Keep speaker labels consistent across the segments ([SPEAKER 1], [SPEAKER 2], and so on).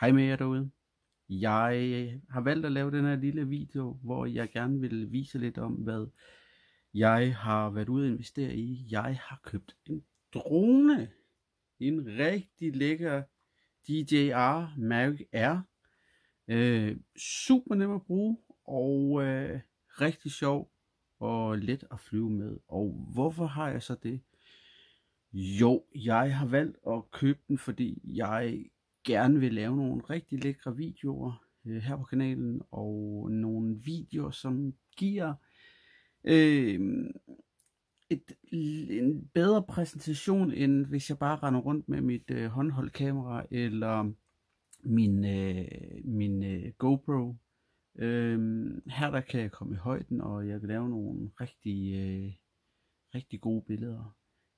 [SPEAKER 1] Hej med jer derude. Jeg har valgt at lave den her lille video, hvor jeg gerne vil vise lidt om, hvad jeg har været ude at investere i. Jeg har købt en drone. En rigtig lækker DJI Mavic Air. Super nem at bruge og rigtig sjov og let at flyve med. Og hvorfor har jeg så det? Jo, jeg har valgt at købe den, fordi jeg gerne vil lave nogle rigtig lækre videoer her på kanalen, og nogle videoer, som giver en bedre præsentation, end hvis jeg bare render rundt med mit håndholdt kamera eller min GoPro. Her der kan jeg komme i højden, og jeg kan lave nogle rigtig gode billeder.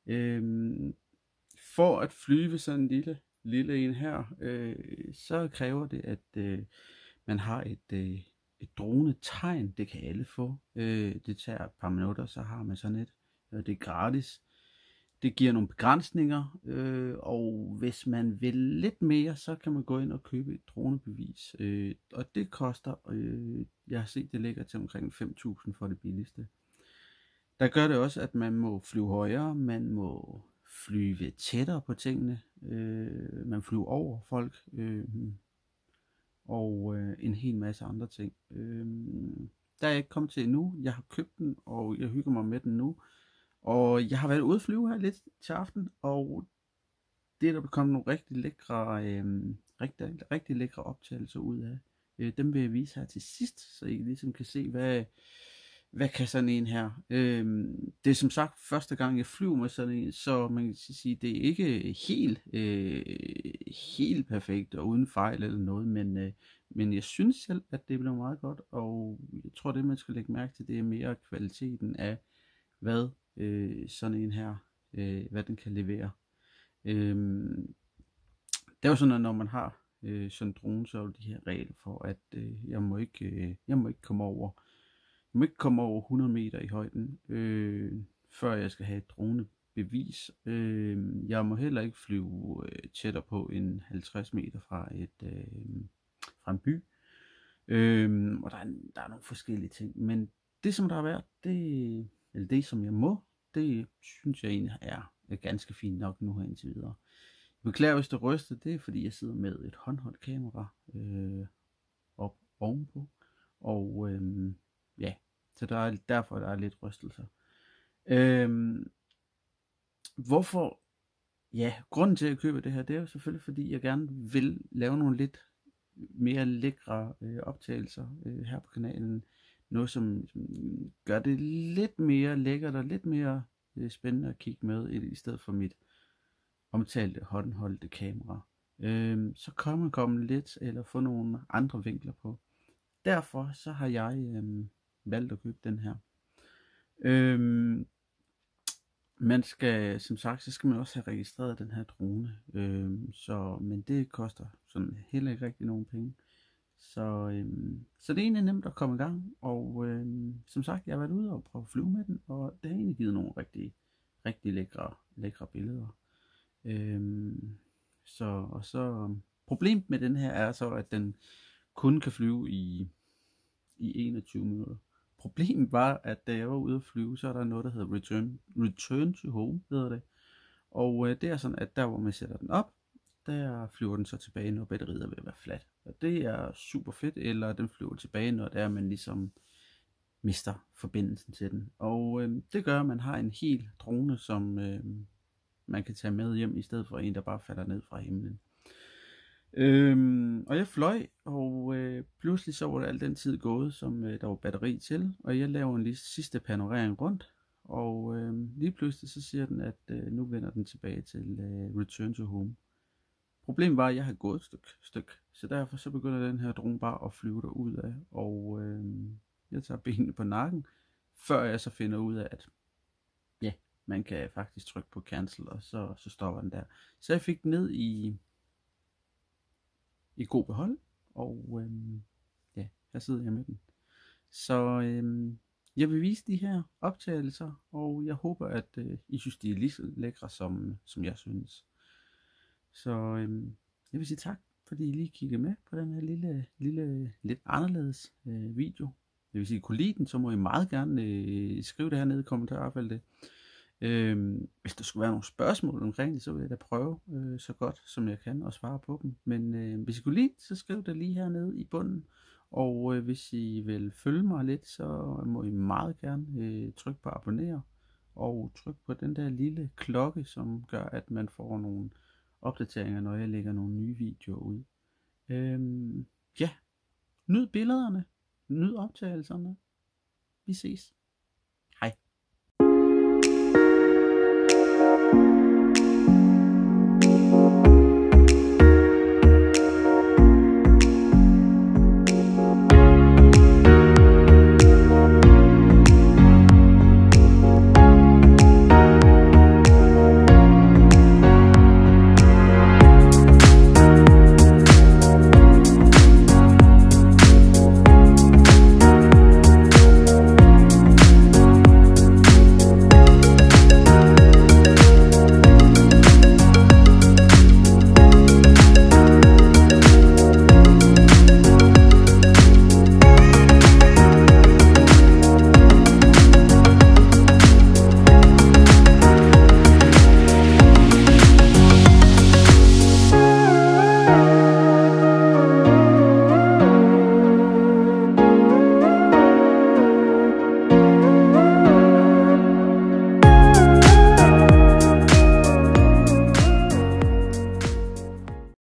[SPEAKER 1] For at flyve sådan en lille en her, så kræver det, at man har et dronetegn. Det kan alle få. Det tager et par minutter, så har man sådan et. Det er gratis. Det giver nogle begrænsninger, og hvis man vil lidt mere, så kan man gå ind og købe et dronebevis. Og det koster, jeg har set det ligger til omkring 5.000 for det billigste. Der gør det også, at man må flyve højere, man må flyve tættere på tingene, man flyver over folk, og en hel masse andre ting. Der er jeg ikke kommet til endnu. Jeg har købt den, og jeg hygger mig med den nu. Og jeg har været ude at flyve her lidt til aften, og det er der kommet nogle rigtig lækre optagelser ud af. Dem vil jeg vise her til sidst, så I ligesom kan se, hvad kan sådan en her. Det er som sagt første gang jeg flyver med sådan en, så man kan sige, det er ikke helt perfekt og uden fejl eller noget, men jeg synes selv, at det bliver meget godt, og jeg tror det man skal lægge mærke til, det er mere kvaliteten af, hvad sådan en her, hvad den kan levere. Det er jo sådan, at når man har sådan en drone, så er de her regler for, at jeg må ikke komme over 100 meter i højden, før jeg skal have et dronebevis. Jeg må heller ikke flyve tættere på end 50 meter fra en by. Og der er nogle forskellige ting, men det som der har været, eller det som jeg må, det synes jeg egentlig er ganske fint nok nu her indtil videre. Jeg beklager hvis det ryster, det er fordi jeg sidder med et håndholdt kamera op ovenpå, og ja, så derfor der er lidt rystelser. Hvorfor? Ja, grunden til at købe det her, det er jo selvfølgelig fordi jeg gerne vil lave nogle lidt mere lækre optagelser her på kanalen. Noget som gør det lidt mere lækkert og lidt mere spændende at kigge med, i stedet for mit omtalte håndholdte kamera. Så kan man komme lidt eller få nogle andre vinkler på. Derfor så har jeg valgt at købe den her. Man skal, som sagt, så skal man også have registreret den her drone. Men det koster sådan heller ikke rigtig nogen penge. Så det er egentlig nemt at komme i gang, og som sagt, jeg har været ude og prøve at flyve med den, og det har egentlig givet nogle rigtig lækre billeder. Så problemet med den her er så, at den kun kan flyve i 21 minutter. Problemet var, at da jeg var ude at flyve, så er der noget, der hedder return to home, hedder det. Og det er sådan, at der hvor man sætter den op, der flyver den så tilbage, når batteriet er ved at være fladt. Og det er super fedt, eller den flyver tilbage, når det er, man ligesom mister forbindelsen til den. Og det gør, at man har en hel drone, som man kan tage med hjem, i stedet for en, der bare falder ned fra himlen. Og jeg fløj, og pludselig så var det al den tid gået, som der var batteri til. Og jeg laver en sidste panorering rundt, og lige pludselig så siger den, at nu vender den tilbage til return to home. Problemet var, at jeg havde gået et stykke, så derfor så begynder den her drone bare at flyve derud af, og jeg tager benene på nakken, før jeg så finder ud af, at ja, man kan faktisk trykke på cancel, og så stopper den der. Så jeg fik den ned i god behold, og ja, her sidder jeg med den. Så jeg vil vise de her optagelser, og jeg håber, at I synes, de er lige så lækre, som jeg synes. Så jeg vil sige tak, fordi I lige kiggede med på den her lille lidt anderledes video. Hvis I kunne lide den, så må I meget gerne skrive det her nede i kommentarfeltet. Hvis der skulle være nogle spørgsmål omkring det, så vil jeg da prøve så godt som jeg kan at svare på dem. Men hvis I kunne lide, så skriv det lige hernede i bunden. Og hvis I vil følge mig lidt, så må I meget gerne trykke på abonner. Og tryk på den der lille klokke, som gør, at man får nogle opdateringer, når jeg lægger nogle nye videoer ud. Ja, nyd billederne, nyd optagelserne. Vi ses.